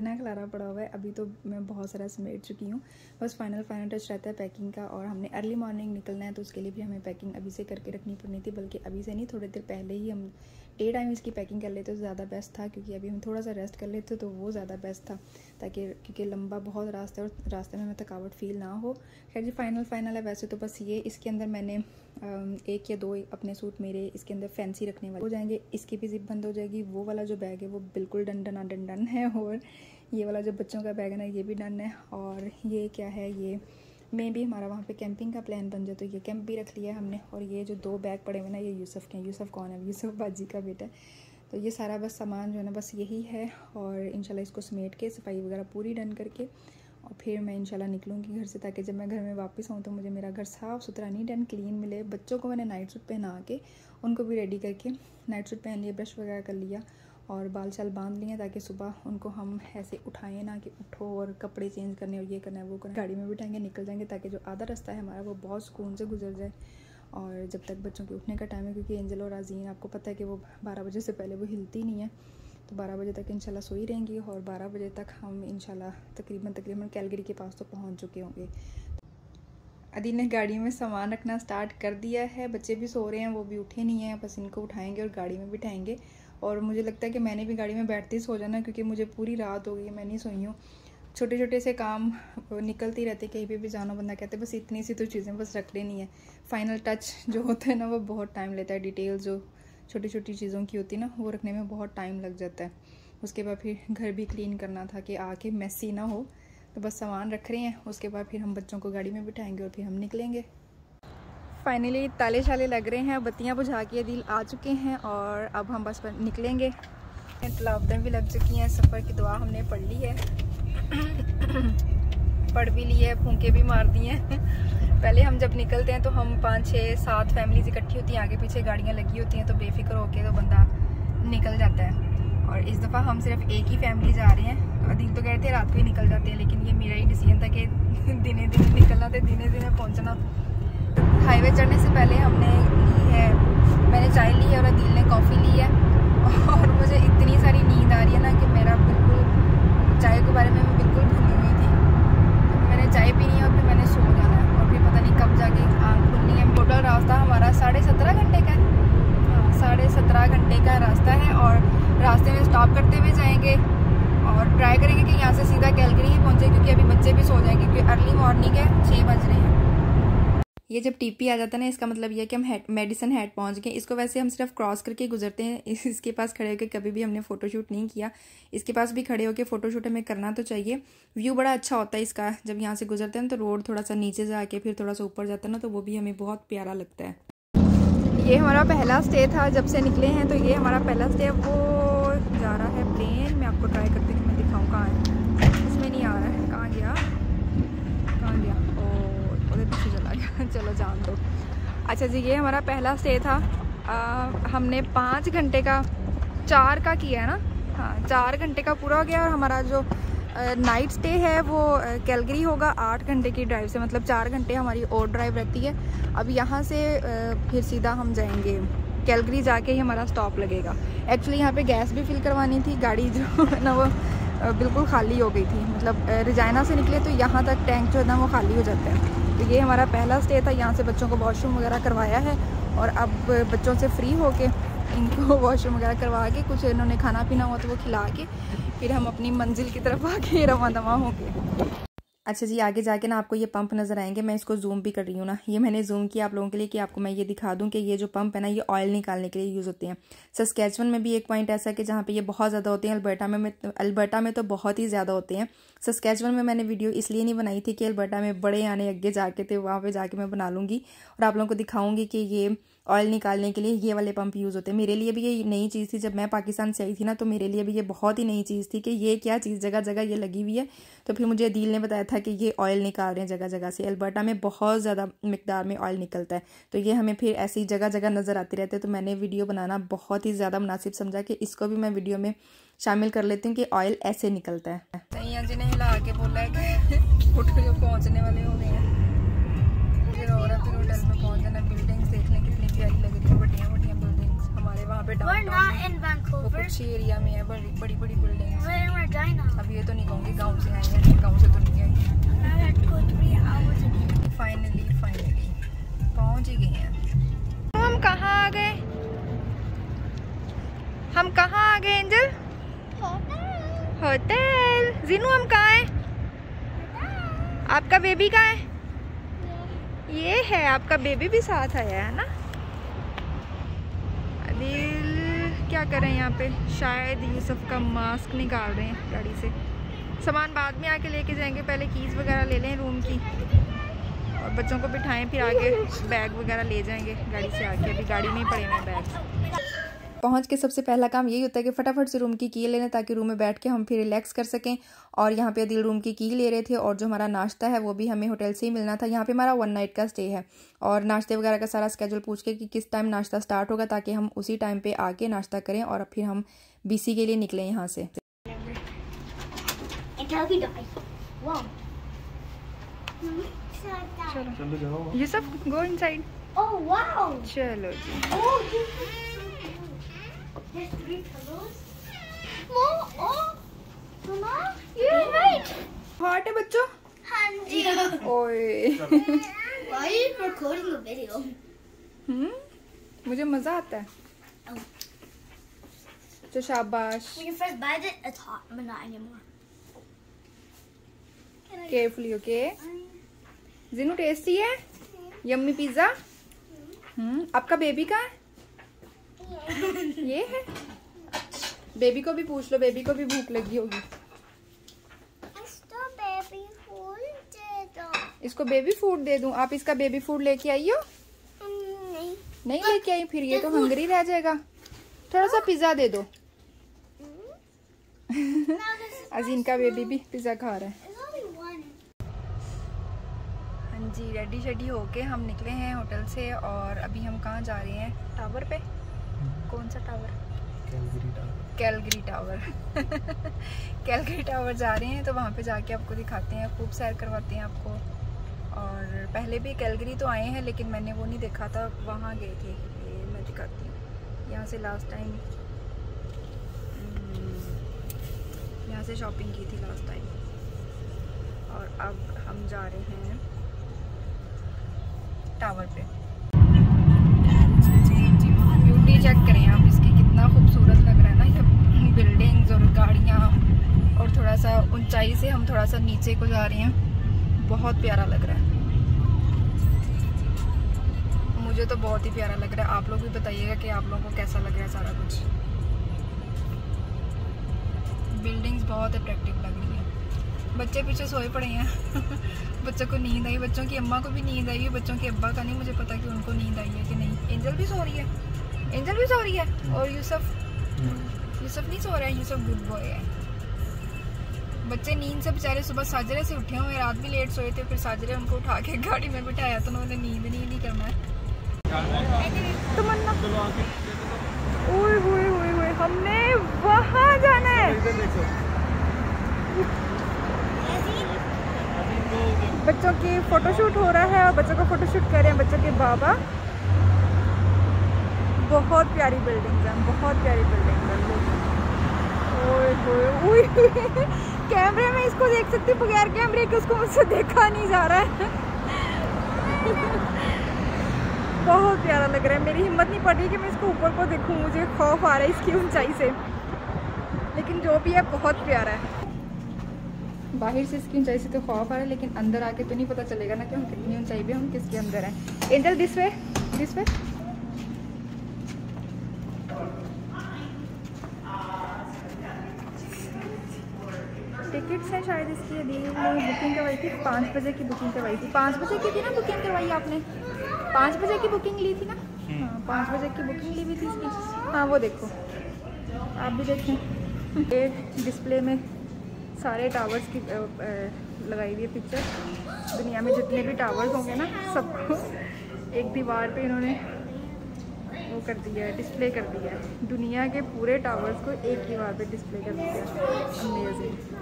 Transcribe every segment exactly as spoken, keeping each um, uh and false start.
इतना खलारा पड़ा हुआ है। अभी तो मैं बहुत सारा समेट चुकी हूँ, बस फाइनल फाइनल टच रहता है पैकिंग का। और हमने अर्ली मॉर्निंग निकलना है तो उसके लिए भी हमें पैकिंग अभी से करके रखनी पड़नी थी, बल्कि अभी से नहीं, थोड़ी देर पहले ही हम डे टाइम इसकी पैकिंग कर लेते तो ज़्यादा बेस्ट था, क्योंकि अभी हम थोड़ा सा रेस्ट कर लेते तो वो ज़्यादा बेस्ट था, ताकि क्योंकि लंबा बहुत रास्ता है और रास्ते में हमें थकावट फील ना हो। खैर जी फाइनल फाइनल है वैसे तो बस ये। इसके अंदर मैंने एक या दो अपने सूट मेरे इसके अंदर फैंसी रखने वाले हो जाएंगे। इसकी भी जिप बंद हो जाएगी। वो वाला जो बैग है वो बिल्कुल डन डन डन डन है, और ये वाला जो बच्चों का बैग है ना ये भी डन है। और ये क्या है, ये में भी हमारा वहाँ पे कैंपिंग का प्लान बन जाए तो ये कैंप भी रख लिया है हमने। और ये जो दो बैग पड़े हुए ना ये यूसुफ के हैं। यूसुफ कौन है? यूसुफ बाजी का बेटा है। तो ये सारा बस सामान जो है ना बस यही है, और इंशाल्लाह इसको समेट के सफाई वगैरह पूरी डन करके और फिर मैं इंशाल्लाह निकलूँगी घर से, ताकि जब मैं घर में वापस आऊँ तो मुझे मेरा घर साफ़ सुथरा नीट एंड क्लीन मिले। बच्चों को मैंने नाइट सूट पहना के उनको भी रेडी करके नाइट सूट पहन लिया, ब्रश वगैरह कर लिया और बाल शाल बांध लिए, ताकि सुबह उनको हम ऐसे उठाएं ना कि उठो और कपड़े चेंज करने और ये करना है वो करना। गाड़ी में बिठाएंगे, निकल जाएंगे, ताकि जो आधा रास्ता है हमारा वो बहुत सुकून से गुजर जाए। और जब तक बच्चों के उठने का टाइम है, क्योंकि एंजल और आज़ीन आपको पता है कि वो बारह बजे से पहले वो हिलती नहीं है, तो बारह बजे तक इंशाल्लाह सोई रहेंगी। और बारह बजे तक हम इंशाल्लाह तकरीबन तकरीबन कैलगरी के पास तो पहुंच चुके होंगे। अदी ने गाड़ी में सामान रखना स्टार्ट कर दिया है। बच्चे भी सो रहे हैं, वो भी उठे नहीं हैं, बस इनको उठाएंगे और गाड़ी में बिठाएंगे। और मुझे लगता है कि मैंने भी गाड़ी में बैठते ही सो जाना, क्योंकि मुझे पूरी रात हो गई है, मैं नहीं सोई हूँ। छोटे छोटे से काम निकलती रहते, कहीं पे भी जाना बंदा कहते बस इतनी सी तो चीज़ें बस रख लेनी है। फाइनल टच जो होता है ना वो बहुत टाइम लेता है। डिटेल जो छोटी छोटी चीज़ों की होती है ना वो रखने में बहुत टाइम लग जाता है। उसके बाद फिर घर भी क्लीन करना था कि आके मैसी ना हो, तो बस सामान रख रहे हैं। उसके बाद फिर हम बच्चों को गाड़ी में बिठाएंगे और फिर हम निकलेंगे। फाइनली ताले शाले लग रहे हैं, बत्तियां बुझा के दिल आ चुके हैं और अब हम बस निकलेंगे। तलावतें भी लग चुकी हैं, सफ़र की दुआ हमने पढ़ ली है, पढ़ भी ली है, फूंके भी मार दी हैं। पहले हम जब निकलते हैं तो हम पाँच छः सात फैमिलीज इकट्ठी होती हैं, आगे पीछे गाड़ियाँ लगी होती हैं, तो बेफिक्र होके तो बंदा निकल जाता है। और इस दफ़ा हम सिर्फ एक ही फैमिली जा रहे हैं। अदील तो कहते हैं रात को ही निकल जाते हैं, लेकिन ये मेरा ही डिसीजन था कि दिने दिने निकलना तो दिने दिने पहुँचना। हाईवे चढ़ने से पहले हमने ली है, मैंने चाय ली है और अदील ने कॉफ़ी ली है। और मुझे इतनी सारी नींद आ रही है ना कि मेरा बिल्कुल चाय के बारे में मैं बिल्कुल भूली हुई थी। तो मैंने चाय पीनी है और फिर मैंने सो जाना है, और फिर पता नहीं कब जाके आँख खुलनी है। टोटल रास्ता हमारा साढ़े सत्रह घंटे का है, हाँ साढ़े सत्रह घंटे का रास्ता है। और रास्ते में स्टॉप करते हुए जाएंगे और ट्राई करेंगे कि यहाँ से सीधा कैलगरी ही पहुँचे, क्योंकि अभी बच्चे भी सो जाएंगे, क्योंकि अर्ली मॉर्निंग है, छः बज रहे हैं। ये जब टीपी आ जाता है ना, इसका मतलब ये है कि हम हेड मेडिसन हेड पहुंच गए। इसको वैसे हम सिर्फ क्रॉस करके गुजरते हैं, इसके पास खड़े होकर कभी भी हमने फ़ोटोशूट नहीं किया। इसके पास भी खड़े होकर फ़ोटोशूट हमें करना तो चाहिए। व्यू बड़ा अच्छा होता है इसका, जब यहाँ से गुजरते हैं तो रोड थोड़ा सा नीचे से आके फिर थोड़ा सा ऊपर जाता है ना, तो वो भी हमें बहुत प्यारा लगता है। ये हमारा पहला स्टे था जब से निकले हैं, तो ये हमारा पहला स्टे। वो जा रहा है प्लेन, मैं आपको ट्राई करती हूँ, मैं दिखाऊँ कहाँ है। इसमें नहीं आ रहा है, कहाँ गया कहाँ गया ओ उधर पीछे चला गया। चलो जान दो। अच्छा जी, ये हमारा पहला स्टे था। आ, हमने पाँच घंटे का चार का किया है ना, हाँ चार घंटे का पूरा हो गया। और हमारा जो नाइट स्टे है वो कैलगरी होगा आठ घंटे की ड्राइव से, मतलब चार घंटे हमारी और ड्राइव रहती है। अब यहाँ से फिर सीधा हम जाएंगे कैलगरी, जाके ही हमारा स्टॉप लगेगा। एक्चुअली यहाँ पे गैस भी फिल करवानी थी, गाड़ी जो है ना वो बिल्कुल खाली हो गई थी। मतलब रिजाइना से निकले तो यहाँ तक टैंक जो है ना वो खाली हो जाता है। तो ये हमारा पहला स्टे था। यहाँ से बच्चों को वॉशरूम वगैरह करवाया है, और अब बच्चों से फ्री होके इनको वॉशरूम वगैरह करवा के कुछ इन्होंने खाना पीना हुआ तो वो खिला के फिर हम अपनी मंजिल की तरफ आके रवा दवा होंगे। अच्छा जी, आगे जाके ना आपको ये पंप नज़र आएंगे। मैं इसको जूम भी कर रही हूँ ना, ये मैंने जूम किया आप लोगों के लिए कि आपको मैं ये दिखा दूँ कि ये जो पंप है ना ये ऑयल निकालने के लिए यूज़ होते हैं। सस्कैचुअन में भी एक पॉइंट ऐसा है कि जहाँ पे ये बहुत ज़्यादा होते हैं। अल्बर्टा में अल्बर्टा में तो बहुत ही ज़्यादा होते हैं। सस्कैचुअन में मैंने वीडियो इसलिए नहीं बनाई थी कि अल्बर्टा में बड़े आने अगे जाके थे, वहाँ पर जाके मैं बना लूँगी और आप लोगों को दिखाऊँगी कि ये ऑयल निकालने के लिए ये वाले पंप यूज़ होते हैं। मेरे लिए भी ये नई चीज़ थी, जब मैं पाकिस्तान से आई थी ना तो मेरे लिए भी ये बहुत ही नई चीज़ थी कि ये क्या चीज़ जगह जगह ये लगी हुई है। तो फिर मुझे अदील ने बताया था कि ये ऑयल निकाल रहे हैं जगह जगह से। अल्बर्टा में बहुत ज़्यादा मिकदार में ऑयल निकलता है, तो ये हमें फिर ऐसी जगह जगह नज़र आते रहते हैं। तो मैंने वीडियो बनाना बहुत ही ज़्यादा मुनासिब समझा कि इसको भी मैं वीडियो में शामिल कर लेती हूँ कि ऑयल ऐसे निकलता है। सैया जी ने हिला के बोला है कि होटल जो पहुँचने वाले हो गए हैं, फिर और फिर होटल में पहुँच जाना। बिल्डिंग्स देख लें कितनी प्यारी लग रही है, बड़ियाँ बड़ियाँ बिल्डिंग्स। हमारे वहाँ पे पे डाउनटाउन वो कुछ एरिया में है, बड़ी बड़ी बड़ी बिल्डिंग। अब ये तो नहीं कहूँगी गाँव से आई है, गाँव से तो नहीं आई। फाइनली फाइनली पहुँच ही गए हैं। हम कहाँ आ गए हम कहाँ आ गए एंजल? होटल। जीनू हम कहाँ हैं? आपका बेबी कहाँ है? ये है आपका बेबी भी साथ आया है ना। अदिल क्या कर रहे हैं यहाँ पे? शायद यूसुफ का मास्क निकाल रहे हैं गाड़ी से। सामान बाद में आके लेके जाएंगे, पहले कीज वगैरह ले लें रूम की और बच्चों को बिठाएं, फिर आगे बैग वगैरह ले जाएंगे गाड़ी से आके। अभी गाड़ी में ही पड़े हैं बैग। पहुंच के सबसे पहला काम यही होता है कि फटाफट से रूम की की लेना, ताकि रूम में बैठ के हम फिर रिलैक्स कर सकें। और यहाँ पे दिल रूम की की ले रहे थे, और जो हमारा नाश्ता है वो भी हमें होटल से ही मिलना था। यहाँ पे हमारा वन नाइट का स्टे है, और नाश्ते वगैरह का सारा स्केड्यूल पूछ के कि किस टाइम नाश्ता स्टार्ट होगा, ताकि हम उसी टाइम पे आके नाश्ता करें और फिर हम बीसी के लिए निकलें यहाँ से। चलो ये सब गो इनसाइड। Oh wow! चलो जी। Oh, there's three pillows. Mom, oh, Mama, you're right. Hot है बच्चों? हाँ जी। ओए। Why are you recording a video? हम्म, मुझे मजा आता है। Oh. तो शाबाश। When you first bite it, it's hot, but not anymore. Carefully okay. जिनू टेस्टी है? Yummy pizza? हम्म, आपका बेबी कहाँ है? ये है। बेबी को भी पूछ लो, बेबी को भी भूख लगी होगी। इसको बेबी फूड दे दो। इसको बेबी फूड दे दूं? आप इसका बेबी फूड लेके आई हो? नहीं। नहीं लेके आई? फिर ये तो हंगरी रह जाएगा। थोड़ा सा पिज्जा दे दो। अजीन का बेबी भी पिज्जा खा रहा है। जी रेडी शेडी होके हम निकले हैं होटल से, और अभी हम कहाँ जा रहे हैं? टावर पे। कौन सा tower? Calgary tower. Calgary tower Calgary tower जा रहे हैं, तो वहाँ पे जाके आपको दिखाते हैं, खूब सैर करवाते हैं आपको। और पहले भी कैलगरी तो आए हैं, लेकिन मैंने वो नहीं देखा था, वहाँ गए थे। ये मैं दिखाती हूँ। यहाँ से लास्ट टाइम यहाँ से शॉपिंग की थी लास्ट टाइम, और अब हम जा रहे हैं टावर पे। ब्यूटी चेक करें आप इसकी, कितना खूबसूरत लग रहा है ना ये बिल्डिंग्स और गाड़ियाँ, और थोड़ा सा ऊंचाई से हम थोड़ा सा नीचे को जा रहे हैं। बहुत प्यारा लग रहा है, मुझे तो बहुत ही प्यारा लग रहा है। आप लोग भी बताइएगा कि आप लोगों को कैसा लग रहा है सारा कुछ। बिल्डिंग्स बहुत अट्रैक्टिव लग रही है। बच्चे पीछे सोए पड़े हैं बच्चों को नींद आई, बच्चों की अम्मा को भी नींद आई है, बच्चों के अब्बा का नहीं मुझे पता कि उनको नींद आई है कि नहीं। एंजल भी सो रही है, एंजल भी सो रही है, और यूसुफ यूसुफ नहीं सो रहा है, यूसुफ गुड बॉय है। बच्चे नींद से बेचारे सुबह साजरे से उठे हुए, रात भी लेट सोए थे, फिर साजरे उनको उठा के गाड़ी में बिठाया, तो उन्होंने नींद नहीं नहीं करना है। तमन्ना ओए होए होए होए, हमने वहाँ जाना है। बच्चों की फोटोशूट हो रहा है, और बच्चों को फोटोशूट कर रहे हैं बच्चों के बाबा। बहुत प्यारी बिल्डिंग है, बहुत प्यारी बिल्डिंग है। ओए होए ओए कैमरे में इसको देख सकती, बगैर कैमरे के उसको मुझसे देखा नहीं जा रहा है बहुत प्यारा लग रहा है। मेरी हिम्मत नहीं पड़ रही कि मैं इसको ऊपर को देखूं, मुझे खौफ आ रहा है इसकी ऊंचाई से, लेकिन जो भी है बहुत प्यारा है। बाहर से इसकी ऊंचाई से तो खौफ आ रहा है, लेकिन अंदर आके तो नहीं पता चलेगा ना कि हम कितनी ऊंचाई पे, हम किसके अंदर हैं। Angel this way, this way. Tickets हैं शायद इसकी, अभी बुकिंग करवाई थी, पाँच बजे की बुकिंग करवाई थी। पाँच बजे की थी ना बुकिंग करवाई आपने? पाँच बजे की बुकिंग ली थी ना? हाँ पाँच बजे की बुकिंग ली हुई थी इसकी। हाँ वो देखो, आप भी देखें, ये डिस्प्ले में सारे टावर्स की लगाई हुई है पिक्चर। दुनिया में जितने भी टावर्स होंगे ना, सबको एक दीवार पे इन्होंने वो कर दिया है, डिस्प्ले कर दिया है। दुनिया के पूरे टावर्स को एक दीवार पे डिस्प्ले कर दिया है। अमेजिंग।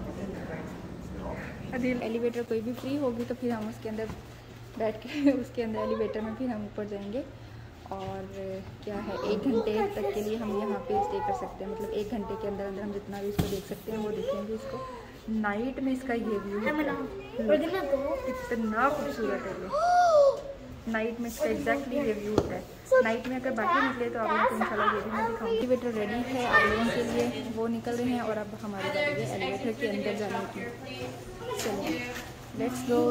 अभी एलिवेटर कोई भी फ्री होगी तो फिर हम उसके अंदर बैठ के उसके अंदर एलिवेटर में फिर हम ऊपर जाएंगे। और क्या है, एक घंटे तक के लिए हम यहाँ पे स्टे कर सकते हैं। मतलब एक घंटे के अंदर अंदर हम जितना भी इसको देख सकते हैं वो देखेंगे इसको। नाइट में इसका ये व्यू कितना खूबसूरत है ये। नाइट में इसका एग्जैक्टली ये व्यू होता है। नाइट में अगर बाकी निकले तो आप लोगों को इंशाल्लाह ये भी मैं दिखाऊंगी। एलिवेटर रेडी है आप लोगों के लिए, वो निकल रहे हैं और अब हमारी बारी है एलिवेटर के अंदर जाने की। चलिए लेट्स गो।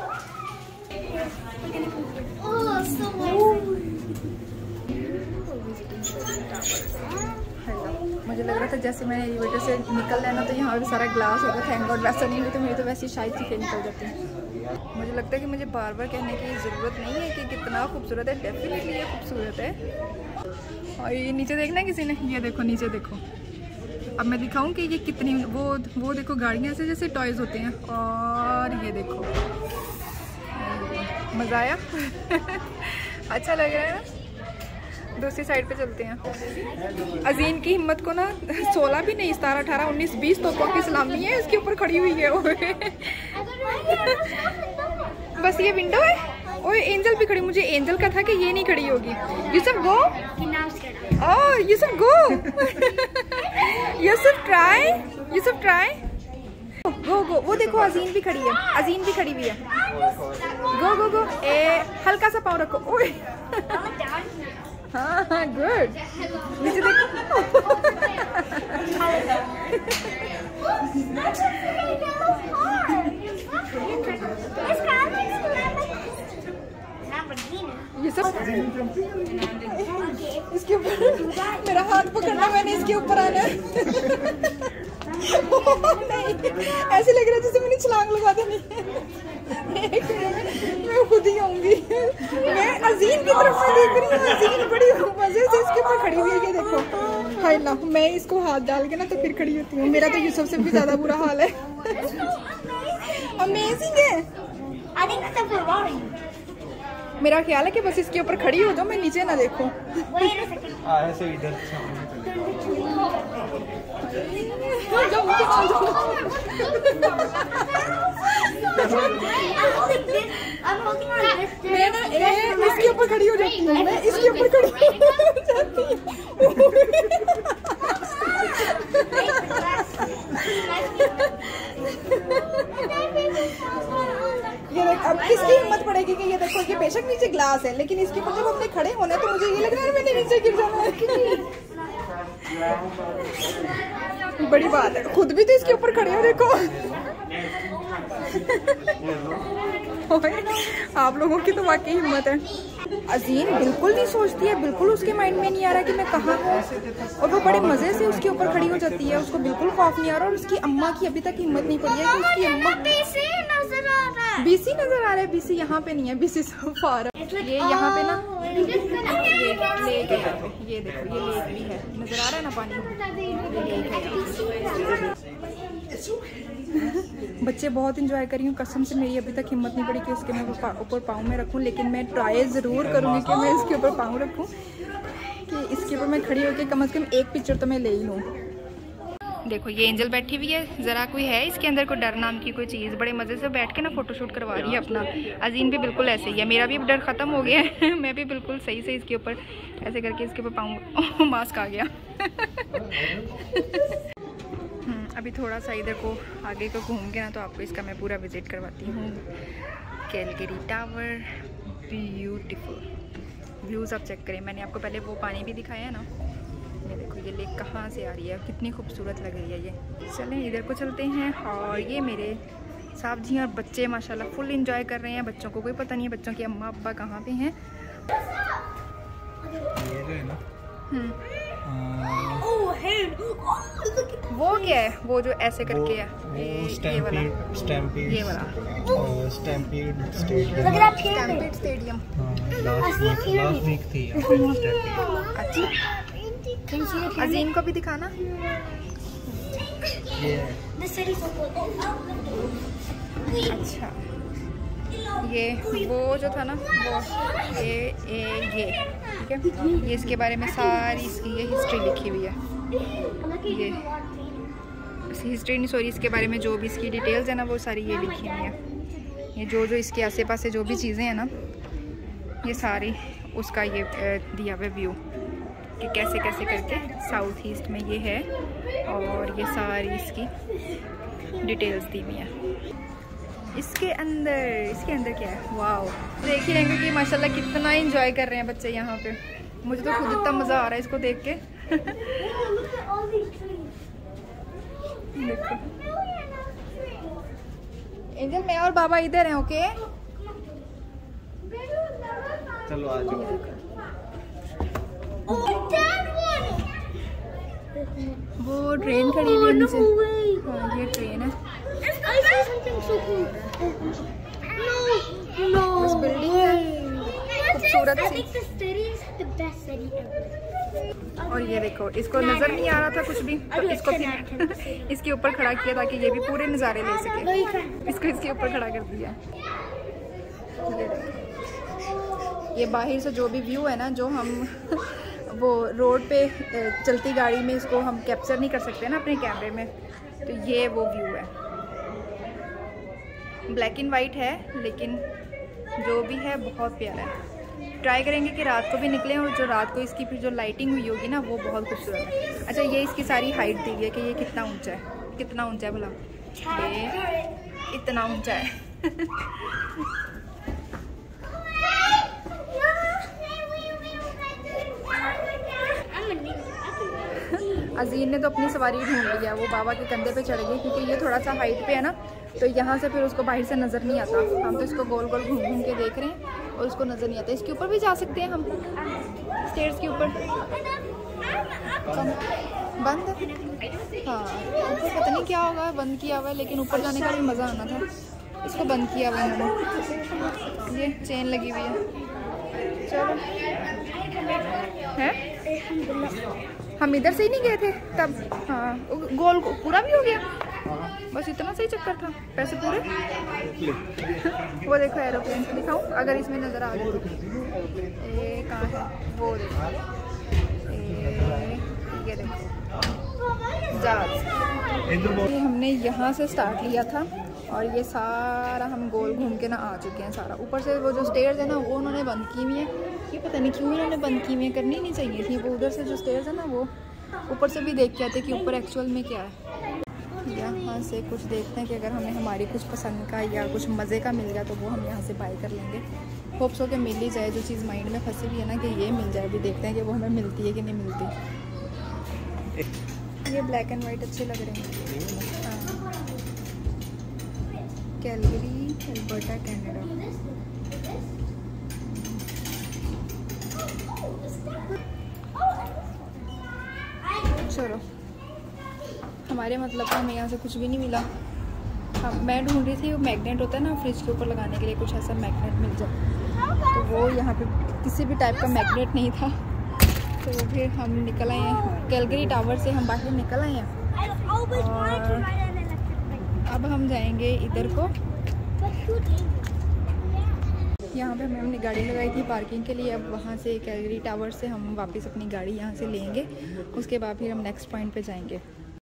मुझे लग रहा था जैसे मैंने एलिवेटर से निकल रहा ना तो यहाँ पे सारा ग्लास होगा, थैंक गॉड वैसा नहीं हुई तो मेरी तो वैसे ही शायद से निकल जाती है। मुझे लगता है कि मुझे बार बार कहने की ज़रूरत नहीं है कि कितना खूबसूरत है, डेफिनेटली ये खूबसूरत है। और ये नीचे देखना है किसी ने, ये देखो नीचे देखो। अब मैं दिखाऊं कि ये कितनी, वो वो देखो गाड़ियाँ से जैसे टॉयज़ होते हैं। और ये देखो, मज़ा आया अच्छा लग रहा है ना। दूसरी साइड पे चलते हैं। अजीन की हिम्मत को ना सोलह भी नहीं, सतारह अठारह उन्नीस बीस तोपों की सलामी है इसके ऊपर खड़ी हुई है वो। बस ये विंडो है। ओए एंजल भी खड़ी, मुझे एंजल का था कि ये नहीं खड़ी होगी। Yusuf go, oh Yusuf go, Yusuf try, Yusuf try, go go. वो देखो अजीन भी खड़ी है, अजीन भी खड़ी हुई है। गो गो गो। ए हल्का सा पाँव रखो। ओए हाँ हाँ गुड। नीचे देखो। ये सब इसके ऊपर मेरा हाथ पकड़ना, मैंने इसके ऊपर आना। नहीं ऐसे लग रहा है जैसे मैंने छलांग लगा देनी है। मैं खुद ही आऊंगी। मैं अजीम की तरफ से देख रही हूँ, अजीम बड़ी मजे से इसके ऊपर खड़ी हुई है। ये देखो हाय ना, मैं इसको हाथ डाल के ना तो फिर खड़ी होती हूँ। मेरा तो यूसुफ से भी ज्यादा बुरा हाल है। अमेजिंग है। मेरा ख्याल है कि बस इसके ऊपर खड़ी हो जाओ, मैं नीचे ना देखूं। मैं ना इसके ऊपर खड़ी हो जाती हूँ, मैं इसके ऊपर खड़ी हो जाती हूँ। ये देख, अब किसकी हिम्मत पड़ेगी कि ये देखो, ये बेशक नीचे ग्लास है लेकिन इसके ऊपर जब अपने खड़े होना है तो मुझे ये लग रहा है मैंने नीचे गिर जाना है। बड़ी बात है, खुद भी तो इसके ऊपर खड़े हो देखो। आप लोगों की तो वाकई हिम्मत है। अजीम बिल्कुल नहीं सोचती है, बिल्कुल उसके माइंड में नहीं आ रहा कि मैं कहाँ हूँ, और वो बड़े मजे से उसके ऊपर खड़ी हो जाती है। उसको बिल्कुल खौफ नहीं आ रहा और उसकी अम्मा की अभी तक हिम्मत नहीं पड़ी है कि उसकी अम्मा। बीसी नजर आ रहा है, बीसी यहाँ पे नहीं है, बीसी सफार ये यहाँ पे ना, ये लेक है यहाँ पे। ये देखो ये लेक भी है, नजर आ रहा है ना पानी, ये लेक है। बच्चे बहुत इंजॉय कर रही हूँ, कसम से मेरी अभी तक हिम्मत नहीं पड़ी कि उसके मैं ऊपर पाँव में रखूँ, लेकिन मैं ट्राई ज़रूर करूँगी कि मैं इसके ऊपर पाँव रखूँ, कि इसके ऊपर मैं खड़ी होकर कम से कम एक पिक्चर तो मैं ले ही लूँ। देखो ये एंजल बैठी हुई है, ज़रा कोई है इसके अंदर कोई डर नाम की कोई चीज़, बड़े मज़े से बैठ के ना फ़ोटोशूट करवा रही है अपना। अजीम भी बिल्कुल ऐसे ही है, मेरा भी डर ख़त्म हो गया है। मैं भी बिल्कुल सही से इसके ऊपर ऐसे करके इसके ऊपर पाऊँ, मास्क आ गया। अभी थोड़ा सा इधर को आगे को घूम के ना तो आपको इसका मैं पूरा विज़िट करवाती हूँ। कैलगरी टावर, ब्यूटीफुल व्यूज़ आप चेक करें। मैंने आपको पहले वो पानी भी दिखाया है ना, ये देखो ये लेक कहाँ से आ रही है, कितनी खूबसूरत लग रही है ये। चलें इधर को चलते हैं। और ये मेरे साहब जी और बच्चे माशाल्लाह फुल एंजॉय कर रहे हैं। बच्चों को कोई पता नहीं है बच्चों के अम्मा अब्बा कहाँ पे हैं। वो क्या है, वो जो ऐसे करके है, ये वाला स्टैम्पीड, ये वाला Stampede stadium, Stampede stadium last week थी। अच्छा अजीम को भी दिखाना। अच्छा ये वो जो था ना वो ये ये ये ठीक है, ये इसके बारे में सारी इसकी ये हिस्ट्री लिखी हुई है। ये हिस्ट्री नहीं सॉरी इसके बारे में जो भी इसकी डिटेल्स है ना वो सारी ये लिखी हुई है। ये जो जो इसके आसे पास जो भी चीज़ें हैं ना ये सारी, उसका ये दिया हुआ व्यू कि कैसे कैसे करके साउथ ईस्ट में ये है, और ये सारी इसकी डिटेल्स दी हुई हैं। इसके अंदर इसके अंदर क्या है, वाओ, देख ही रहेंगे कि माशाल्लाह कितना एंजॉय कर रहे हैं बच्चे यहाँ पे। मुझे तो खुद इतना मज़ा आ रहा है इसको देख के। देखो एंजल, मैं और बाबा इधर हैं, ओके? चलो आ जाओ। वो ट्रेन खड़ी हुई है नीचे। हाँ ये ट्रेन है। उस बिल्डिंग है खूबसूरत सी। और ये देखो, इसको नजर नहीं आ रहा था कुछ भी, तो इसको फिर इसके ऊपर खड़ा किया ताकि ये भी पूरे नज़ारे ले सके। इसको इसके ऊपर खड़ा कर दिया। ये देखो, ये बाहर से जो भी व्यू है ना, जो हम वो रोड पे चलती गाड़ी में इसको हम कैप्चर नहीं कर सकते ना अपने कैमरे में, तो ये वो व्यू है। ब्लैक एंड वाइट है, लेकिन जो भी है बहुत प्यारा है। ट्राई करेंगे कि रात को भी निकलें, और जो रात को इसकी फिर जो लाइटिंग हुई होगी ना, वो बहुत खूबसूरत है। अच्छा, ये इसकी सारी हाइट दी है कि ये कितना ऊंचा है, कितना ऊंचा है भला, ये इतना ऊंचा है। अजीन ने तो अपनी सवारी ढूंढ लिया, वो बाबा के कंधे पे चढ़ गई, क्योंकि ये थोड़ा सा हाइट पे है ना, तो यहाँ से फिर उसको बाहर से नज़र नहीं आता। हम तो इसको गोल गोल घूम घूम के देख रहे हैं और उसको नज़र नहीं आता। इसके ऊपर भी जा सकते हैं हम, स्टेयर्स के ऊपर। बंद है, हाँ ऊपर पता नहीं क्या होगा, बंद किया हुआ है, लेकिन ऊपर जाने का भी मज़ा आना था। इसको बंद किया हुआ है उन्होंने, ये चेन लगी हुई है। चलो है, हम इधर से ही नहीं गए थे तब। हाँ, गोल पूरा भी हो गया, बस इतना सही चक्कर था, पैसे पूरे। वो देखो एरोप्लेन दिखाऊं, अगर इसमें नज़र आ जाए तो। ये कहाँ है, वो देखो, ये देखो जहाज। ये हमने यहाँ से स्टार्ट लिया था, और ये सारा हम गोल घूम के ना आ चुके हैं सारा। ऊपर से वो जो स्टेयर्स है ना, वो उन्होंने बंद की हुई है। ये पता नहीं क्यों इन्होंने बंद की हुई है, करनी नहीं चाहिए थी। वो उधर से जो स्टेयर्स है ना, वो ऊपर से भी देख के आते कि ऊपर एक्चुअल में क्या है। यहाँ से कुछ देखते हैं कि अगर हमें हमारी कुछ पसंद का या कुछ मज़े का मिल गया तो वो हम यहाँ से बाय कर लेंगे। होप सो कि मिल ही जाए, जो चीज़ माइंड में फंसी हुई है ना कि ये मिल जाए। अभी देखते हैं कि वो हमें मिलती है कि नहीं मिलती। ये ब्लैक एंड वाइट अच्छे लग रहे हैं। हाँ, कैलगरी, अल्बर्टा, कनाडा। चलो, हमारे मतलब का हमें यहाँ से कुछ भी नहीं मिला। हाँ, मैं ढूंढ रही थी वो मैग्नेट होता है ना फ्रिज के ऊपर लगाने के लिए, कुछ ऐसा मैग्नेट मिल जाए, तो वो यहाँ पे किसी भी टाइप का मैग्नेट नहीं था। तो फिर हम निकल आए हैं कैलगरी टावर से, हम बाहर निकल आए हैं, और अब हम जाएंगे इधर को। यहाँ पे हमने अपनी गाड़ी लगाई थी पार्किंग के लिए। अब वहाँ से कैलगरी टावर से हम वापस अपनी गाड़ी यहाँ से लेंगे, उसके बाद फिर हम नेक्स्ट पॉइंट पे जाएंगे।